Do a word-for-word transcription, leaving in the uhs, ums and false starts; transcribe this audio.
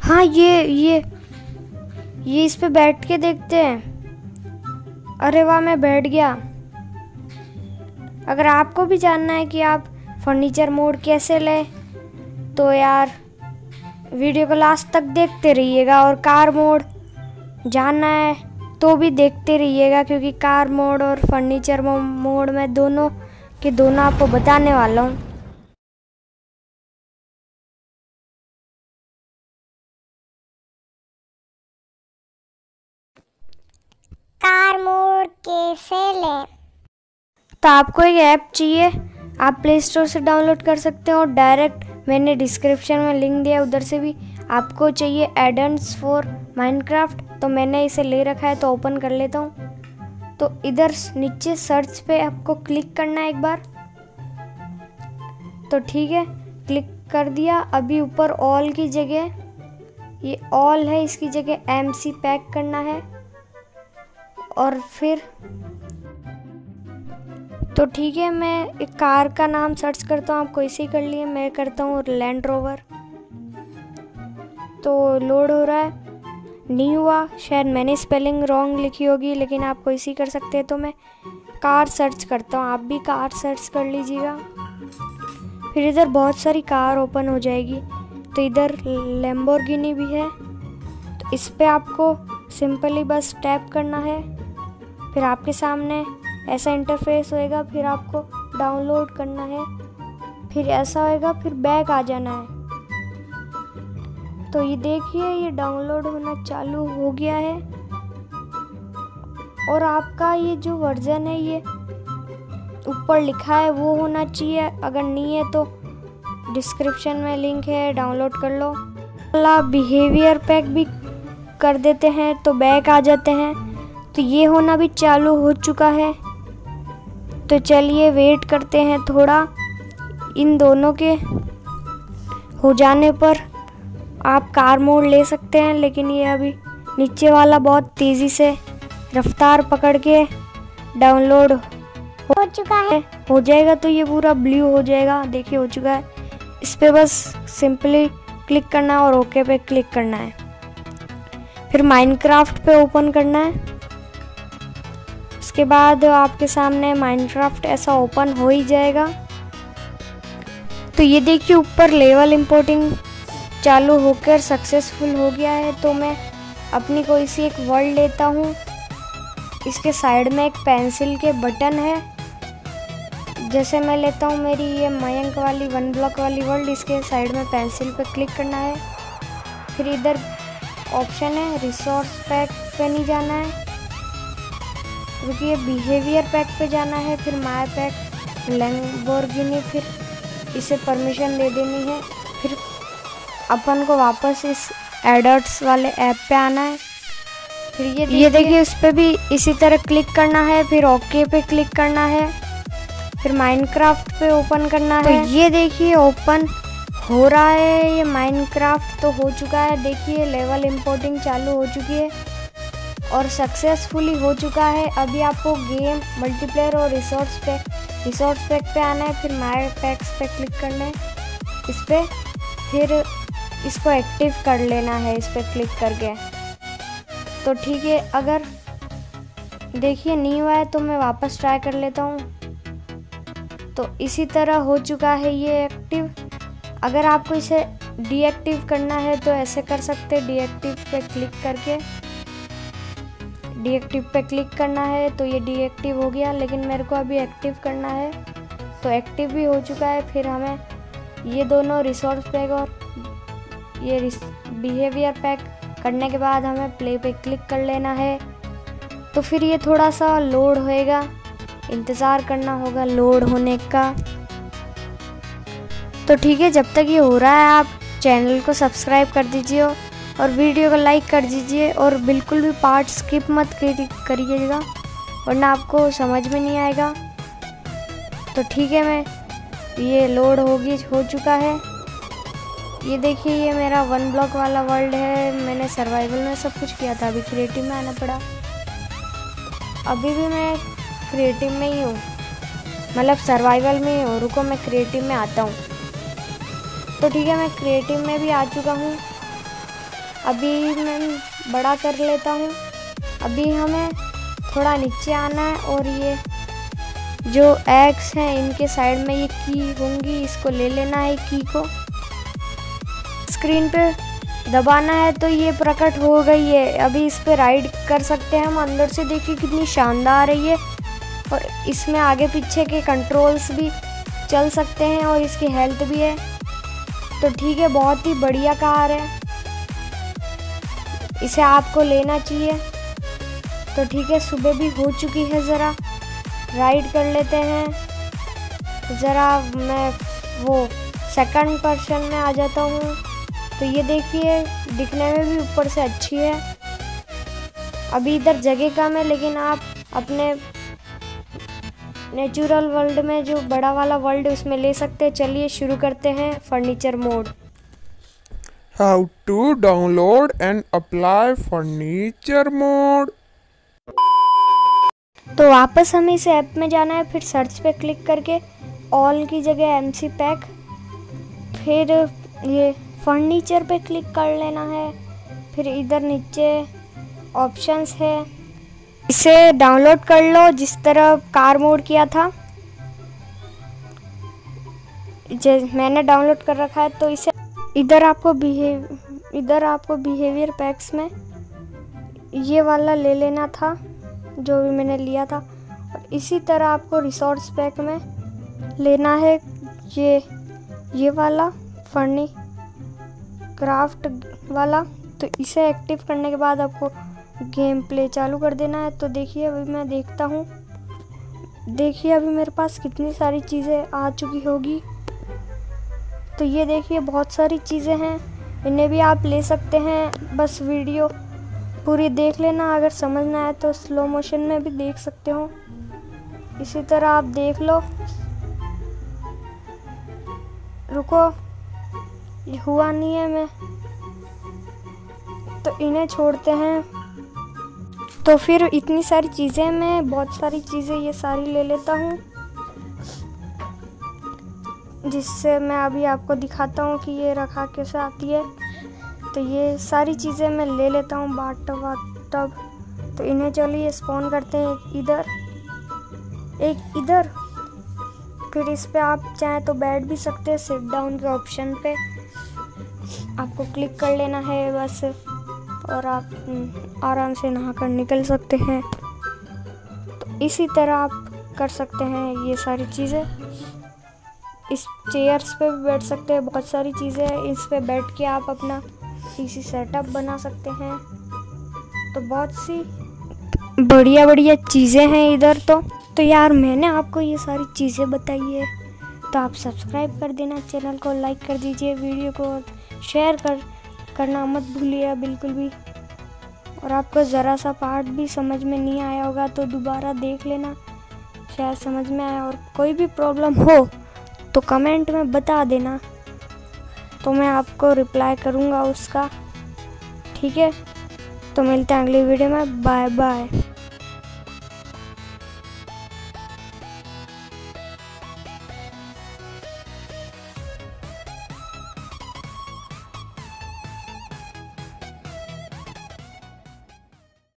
हाँ ये ये ये इस पे बैठ के देखते हैं। अरे वाह, मैं बैठ गया। अगर आपको भी जानना है कि आप फर्नीचर मोड कैसे लें तो यार वीडियो को लास्ट तक देखते रहिएगा। और कार मोड जानना है तो भी देखते रहिएगा, क्योंकि कार मोड और फर्नीचर मोड में दोनों के दोनों आपको बताने वाला हूँ। कार मोड कैसे लें? तो आपको एक ऐप चाहिए, आप प्ले स्टोर से डाउनलोड कर सकते हो और डायरेक्ट मैंने डिस्क्रिप्शन में लिंक दिया, उधर से भी आपको चाहिए एडन्स फॉर माइनक्राफ्ट। तो मैंने इसे ले रखा है तो ओपन कर लेता हूँ। तो इधर नीचे सर्च पे आपको क्लिक करना है एक बार। तो ठीक है, क्लिक कर दिया। अभी ऊपर ऑल की जगह, ये ऑल है, इसकी जगह एम सी पैक करना है। और फिर तो ठीक है, मैं एक कार का नाम सर्च करता हूँ, आपको इसे ही कर लिए। मैं करता हूँ लैंड रोवर। तो लोड हो रहा है, नहीं हुआ, शायद मैंने स्पेलिंग रॉन्ग लिखी होगी, लेकिन आपको इसी कर सकते हैं। तो मैं कार सर्च करता हूँ, आप भी कार सर्च कर लीजिएगा। फिर इधर बहुत सारी कार ओपन हो जाएगी। तो इधर लैम्बोर्गिनी भी है, तो इस पर आपको सिंपली बस टैप करना है। फिर आपके सामने ऐसा इंटरफेस होएगा, फिर आपको डाउनलोड करना है। फिर ऐसा होएगा, फिर बैक आ जाना है। तो ये देखिए, ये डाउनलोड होना चालू हो गया है। और आपका ये जो वर्जन है, ये ऊपर लिखा है वो होना चाहिए। अगर नहीं है तो डिस्क्रिप्शन में लिंक है, डाउनलोड कर लो। अगला बिहेवियर पैक भी कर देते हैं, तो बैक आ जाते हैं। तो ये होना भी चालू हो चुका है। तो चलिए वेट करते हैं थोड़ा। इन दोनों के हो जाने पर आप कार मोड ले सकते हैं, लेकिन ये अभी नीचे वाला बहुत तेज़ी से रफ्तार पकड़ के डाउनलोड हो चुका है। हो जाएगा। तो ये पूरा ब्लू हो जाएगा, देखिए हो चुका है। इस पे बस सिंपली क्लिक करना है और ओके पे क्लिक करना है। फिर माइनक्राफ्ट पे ओपन करना है। उसके बाद आपके सामने माइनक्राफ्ट ऐसा ओपन हो ही जाएगा। तो ये देखिए ऊपर लेवल इंपोर्टिंग चालू होकर सक्सेसफुल हो गया है। तो मैं अपनी कोई सी एक वर्ल्ड लेता हूँ। इसके साइड में एक पेंसिल के बटन है, जैसे मैं लेता हूँ मेरी ये मयंक वाली वन ब्लॉक वाली वर्ल्ड। इसके साइड में पेंसिल पे क्लिक करना है। फिर इधर ऑप्शन है रिसोर्स पैक पे नहीं जाना है, क्योंकि ये बिहेवियर पैक पे जाना है। फिर माय पैक लैम्बोर्गिनी, फिर इसे परमिशन दे देनी है। फिर अपन को वापस इस एडर्ट्स वाले ऐप पे आना है। फिर ये ये देखिए इस पे भी इसी तरह क्लिक करना है। फिर ओके पे क्लिक करना है। फिर माइनक्राफ्ट पे ओपन करना है। तो ये देखिए ओपन हो रहा है, ये माइनक्राफ्ट तो हो चुका है। देखिए लेवल इंपोर्टिंग चालू हो चुकी है और सक्सेसफुली हो चुका है। अभी आपको गेम मल्टीप्लेयर और रिसोर्स पैक रिसोर्स पैक पे आना है। फिर माय पैक्स पे क्लिक करना है इस पे। फिर इसको एक्टिव कर लेना है इस पे क्लिक करके। तो ठीक है, अगर देखिए नहीं हुआ है तो मैं वापस ट्राई कर लेता हूँ। तो इसी तरह हो चुका है ये एक्टिव। अगर आपको इसे डीएक्टिव करना है तो ऐसे कर सकते हैं, डीएक्टिव पे क्लिक करके डीएक्टिव पे क्लिक करना है। तो ये डीएक्टिव हो गया, लेकिन मेरे को अभी एक्टिव करना है। तो एक्टिव भी हो चुका है। फिर हमें ये दोनों रिसोर्स पैक और ये बिहेवियर पैक करने के बाद हमें प्ले पे क्लिक कर लेना है। तो फिर ये थोड़ा सा लोड होएगा, इंतज़ार करना होगा लोड होने का। तो ठीक है, जब तक ये हो रहा है आप चैनल को सब्सक्राइब कर दीजिए और वीडियो को लाइक कर दीजिए। और बिल्कुल भी पार्ट स्किप मत करिएगा, वरना आपको समझ में नहीं आएगा। तो ठीक है, मैं ये लोड होगी हो चुका है। ये देखिए ये मेरा वन ब्लॉक वाला वर्ल्ड है। मैंने सर्वाइवल में सब कुछ किया था, अभी क्रिएटिव में आना पड़ा। अभी भी मैं क्रिएटिव में ही हूँ, मतलब सर्वाइवल में ही हूँ। रुको मैं क्रिएटिव में आता हूँ। तो ठीक है, मैं क्रिएटिव में भी आ चुका हूँ। अभी मैं बड़ा कर लेता हूँ। अभी हमें थोड़ा नीचे आना है और ये जो एक्स हैं इनके साइड में ये की होंगी, इसको ले लेना है की को। स्क्रीन पे दबाना है तो ये प्रकट हो गई है। अभी इस पे राइड कर सकते हैं हम अंदर से। देखिए कितनी शानदार है ये, और इसमें आगे पीछे के कंट्रोल्स भी चल सकते हैं और इसकी हेल्थ भी है। तो ठीक है, बहुत ही बढ़िया कार है, इसे आपको लेना चाहिए। तो ठीक है, सुबह भी हो चुकी है, ज़रा राइड कर लेते हैं। ज़रा मैं वो सेकंड पर्सन में आ जाता हूँ। तो ये देखिए दिखने में भी ऊपर से अच्छी है। अभी इधर जगह कम है, लेकिन आप अपने नेचुरल वर्ल्ड में जो बड़ा वाला वर्ल्ड है उसमें ले सकते हैं। चलिए शुरू करते हैं furniture mode. How to download and apply furniture mode। तो वापस हमें इस ऐप में जाना है, फिर सर्च पे क्लिक करके ऑल की जगह एमसी पैक, फिर ये फर्नीचर पे क्लिक कर लेना है। फिर इधर नीचे ऑप्शंस है, इसे डाउनलोड कर लो जिस तरह कार मोड किया था। मैंने डाउनलोड कर रखा है। तो इसे इधर आपको बिहेव इधर आपको बिहेवियर पैक्स में ये वाला ले लेना था जो भी मैंने लिया था, और इसी तरह आपको रिसोर्स पैक में लेना है ये ये वाला फर्नी क्राफ्ट वाला। तो इसे एक्टिव करने के बाद आपको गेम प्ले चालू कर देना है। तो देखिए अभी मैं देखता हूँ, देखिए अभी मेरे पास कितनी सारी चीज़ें आ चुकी होगी। तो ये देखिए बहुत सारी चीज़ें हैं, इन्हें भी आप ले सकते हैं। बस वीडियो पूरी देख लेना, अगर समझ ना आए तो स्लो मोशन में भी देख सकते हो। इसी तरह आप देख लो। रुको, ये हुआ नहीं है मैं, तो इन्हें छोड़ते हैं। तो फिर इतनी सारी चीज़ें, मैं बहुत सारी चीज़ें ये सारी ले लेता हूँ, जिससे मैं अभी आपको दिखाता हूँ कि ये रखा कैसे आती है। तो ये सारी चीज़ें मैं ले लेता हूँ, बाथटब वाथटब। तो इन्हें चलिए स्पॉन करते हैं, एक इधर एक इधर। फिर इस पे आप चाहें तो बैठ भी सकते हैं, सिट डाउन के ऑप्शन पे आपको क्लिक कर लेना है बस, और आप आराम से नहा कर निकल सकते हैं। तो इसी तरह आप कर सकते हैं ये सारी चीज़ें। इस चेयर्स पे भी बैठ सकते हैं, बहुत सारी चीज़ें हैं, इस पे बैठ के आप अपना पीसी सेटअप बना सकते हैं। तो बहुत सी बढ़िया बढ़िया चीज़ें हैं इधर। तो तो यार मैंने आपको ये सारी चीज़ें बताई है, तो आप सब्सक्राइब कर देना, चैनल को लाइक कर दीजिए, वीडियो को शेयर कर करना मत भूलिए बिल्कुल भी। और आपको ज़रा सा पार्ट भी समझ में नहीं आया होगा तो दोबारा देख लेना, शायद समझ में आया। और कोई भी प्रॉब्लम हो तो कमेंट में बता देना, तो मैं आपको रिप्लाई करूँगा उसका। ठीक है, तो मिलते हैं अगली वीडियो में। Bye bye.